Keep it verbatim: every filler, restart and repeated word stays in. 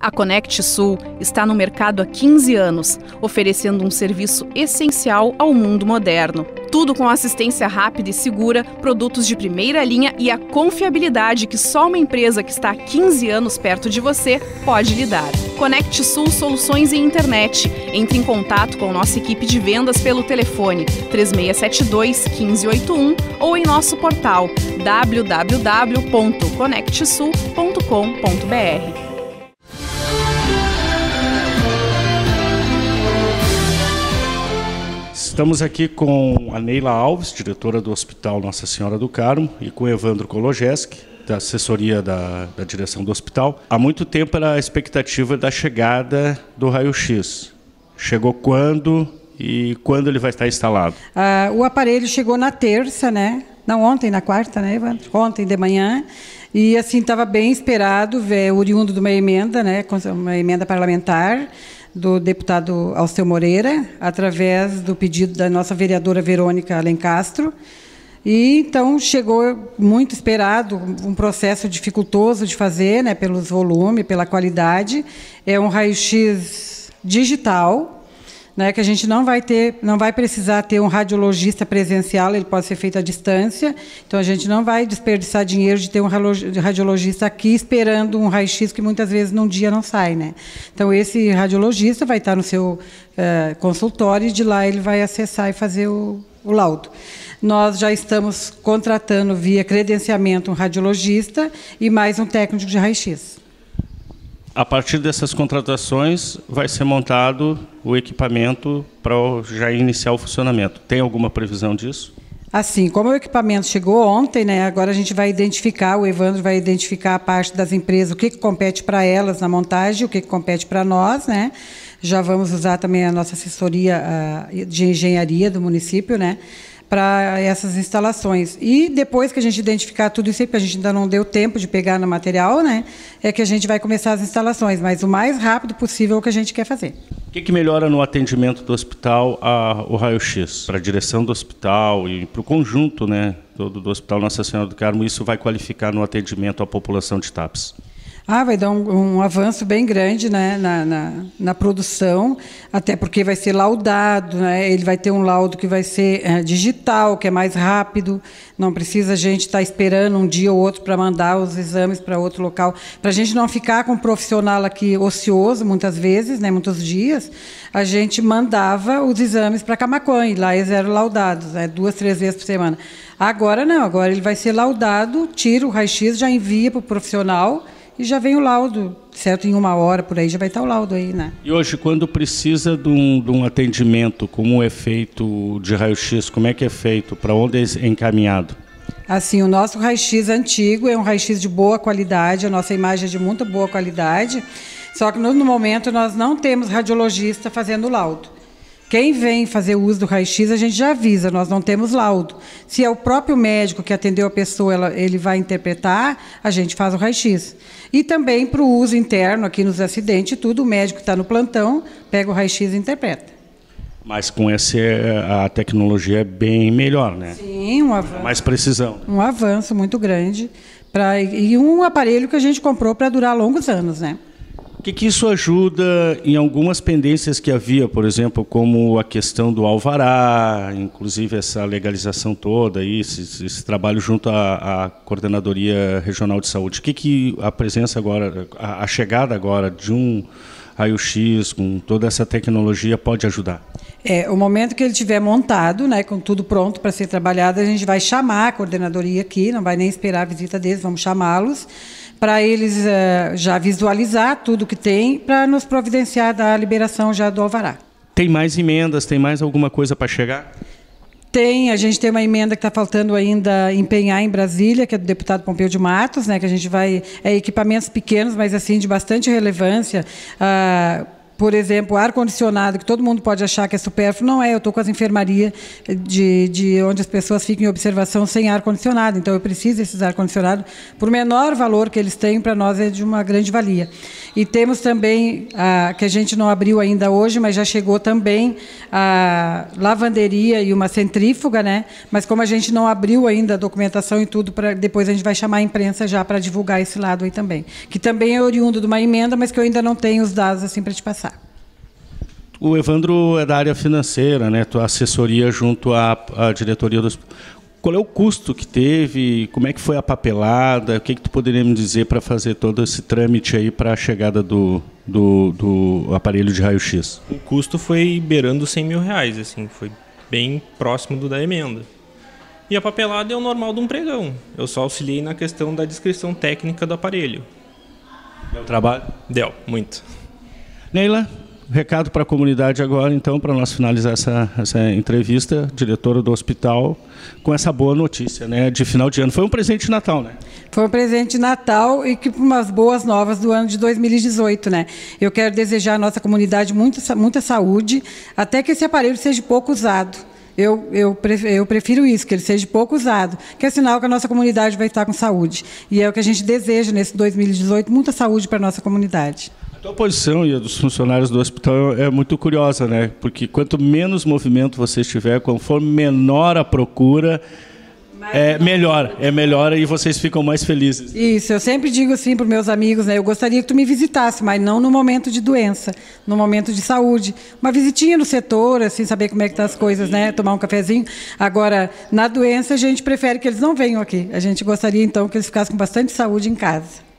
A Conect Sul está no mercado há quinze anos, oferecendo um serviço essencial ao mundo moderno. Tudo com assistência rápida e segura, produtos de primeira linha e a confiabilidade que só uma empresa que está há quinze anos perto de você pode lhe dar. Conect Sul Soluções em Internet. Entre em contato com nossa equipe de vendas pelo telefone três seis sete dois, um cinco oito um ou em nosso portal w w w ponto conect sul ponto com ponto b r. Estamos aqui com a Neila Alves, diretora do Hospital Nossa Senhora do Carmo, e com o Evandro Kologeski, da assessoria da, da direção do hospital. Há muito tempo era a expectativa da chegada do raio-x. Chegou quando e quando ele vai estar instalado? Ah, o aparelho chegou na terça, né? Não, ontem, na quarta, né, Evandro? Ontem de manhã. E assim, estava bem esperado, ver, oriundo de uma emenda, né? Uma emenda parlamentar do deputado Alceu Moreira, através do pedido da nossa vereadora Verônica Alencastro. E então chegou muito esperado, um processo dificultoso de fazer, né, pelos volumes, pela qualidade. É um raio-x digital, né, que a gente não vai ter, não vai precisar ter um radiologista presencial, ele pode ser feito à distância. Então a gente não vai desperdiçar dinheiro de ter um radiologista aqui esperando um raio-x que muitas vezes num dia não sai, né? Então esse radiologista vai estar no seu uh, consultório e de lá ele vai acessar e fazer o, o laudo. Nós já estamos contratando via credenciamento um radiologista e mais um técnico de raio-x. A partir dessas contratações, vai ser montado o equipamento para já iniciar o funcionamento. Tem alguma previsão disso? Assim, como o equipamento chegou ontem, né, agora a gente vai identificar, o Evandro vai identificar a parte das empresas, o que, que compete para elas na montagem, o que, que compete para nós, né? Já vamos usar também a nossa assessoria uh, de engenharia do município, né, para essas instalações. E depois que a gente identificar tudo isso aí, porque a gente ainda não deu tempo de pegar no material, né, é que a gente vai começar as instalações, mas o mais rápido possível é o que a gente quer fazer. O que, que melhora no atendimento do hospital a, o raio-x? Para a direção do hospital e para o conjunto, né, todo do Hospital Nossa Senhora do Carmo, isso vai qualificar no atendimento à população de Tapes? Ah, vai dar um, um avanço bem grande, né, na, na, na produção, até porque vai ser laudado, né, ele vai ter um laudo que vai ser é, digital, que é mais rápido, não precisa a gente estar esperando um dia ou outro para mandar os exames para outro local, para a gente não ficar com um profissional aqui ocioso, muitas vezes, né, muitos dias, a gente mandava os exames para Camaquã, e lá eles eram laudados, né, duas, três vezes por semana. Agora não, agora ele vai ser laudado, tira o raio-x, já envia para o profissional, e já vem o laudo, certo? Em uma hora, por aí, já vai estar o laudo aí, né? E hoje, quando precisa de um, de um atendimento, como é feito de raio-x, como é que é feito? Para onde é encaminhado? Assim, o nosso raio-x antigo é um raio-x de boa qualidade, a nossa imagem é de muita boa qualidade, só que no, no momento nós não temos radiologista fazendo laudo. Quem vem fazer o uso do raio-x, a gente já avisa, nós não temos laudo. Se é o próprio médico que atendeu a pessoa, ela, ele vai interpretar, a gente faz o raio-x. E também para o uso interno, aqui nos acidentes, tudo, o médico está no plantão, pega o raio-x e interpreta. Mas com essa, a tecnologia é bem melhor, né? Sim, um avanço. Mais precisão. Um avanço muito grande. Pra, e um aparelho que a gente comprou para durar longos anos, né? O que, que isso ajuda em algumas pendências que havia, por exemplo, como a questão do alvará, inclusive essa legalização toda, aí, esse, esse trabalho junto à, à Coordenadoria Regional de Saúde. O que, que a presença agora, a, a chegada agora de um raio-x com toda essa tecnologia pode ajudar? É, o momento que ele estiver montado, né, com tudo pronto para ser trabalhado, a gente vai chamar a coordenadoria aqui, não vai nem esperar a visita deles, vamos chamá-los, para eles uh, já visualizar tudo que tem, para nos providenciar da liberação já do alvará. Tem mais emendas, tem mais alguma coisa para chegar? Tem, a gente tem uma emenda que está faltando ainda empenhar em Brasília, que é do deputado Pompeu de Matos, né, que a gente vai, é equipamentos pequenos, mas assim de bastante relevância, uh, por exemplo, ar-condicionado, que todo mundo pode achar que é supérfluo, não é. Eu estou com as enfermarias de, de onde as pessoas ficam em observação sem ar-condicionado, então eu preciso desses ar-condicionados. Por menor valor que eles têm, para nós é de uma grande valia. E temos também, a, que a gente não abriu ainda hoje, mas já chegou também a lavanderia e uma centrífuga, né? Mas como a gente não abriu ainda a documentação e tudo, pra, depois a gente vai chamar a imprensa já para divulgar esse lado aí também. Que também é oriundo de uma emenda, mas que eu ainda não tenho os dados assim para te passar. O Evandro é da área financeira, né? Tua assessoria junto à, à diretoria do hospital. Qual é o custo que teve? Como é que foi a papelada? O que, que tu poderia me dizer para fazer todo esse trâmite aí para a chegada do, do, do aparelho de raio-x? O custo foi beirando cem mil reais, assim, foi bem próximo do da emenda. E a papelada é o normal de um pregão. Eu só auxiliei na questão da descrição técnica do aparelho. Deu trabalho? Deu, muito. Neila? Recado para a comunidade agora, então, para nós finalizar essa, essa entrevista, diretora do hospital, com essa boa notícia, né, de final de ano. Foi um presente de Natal, né? Foi um presente de Natal e que umas boas novas do ano de dois mil e dezoito, né? Eu quero desejar à nossa comunidade muita, muita saúde, até que esse aparelho seja pouco usado. Eu, eu, eu prefiro isso, que ele seja pouco usado, que é sinal que a nossa comunidade vai estar com saúde. E é o que a gente deseja nesse dois mil e dezoito, muita saúde para a nossa comunidade. A tua posição e a dos funcionários do hospital é muito curiosa, né? Porque quanto menos movimento você tiver, conforme menor a procura, é melhor, é melhor e vocês ficam mais felizes. Isso, eu sempre digo assim para os meus amigos, né? Eu gostaria que tu me visitasse, mas não no momento de doença, no momento de saúde. Uma visitinha no setor, assim, saber como é que estão as coisas, né? Tomar um cafezinho. Agora, na doença, a gente prefere que eles não venham aqui. A gente gostaria, então, que eles ficassem com bastante saúde em casa.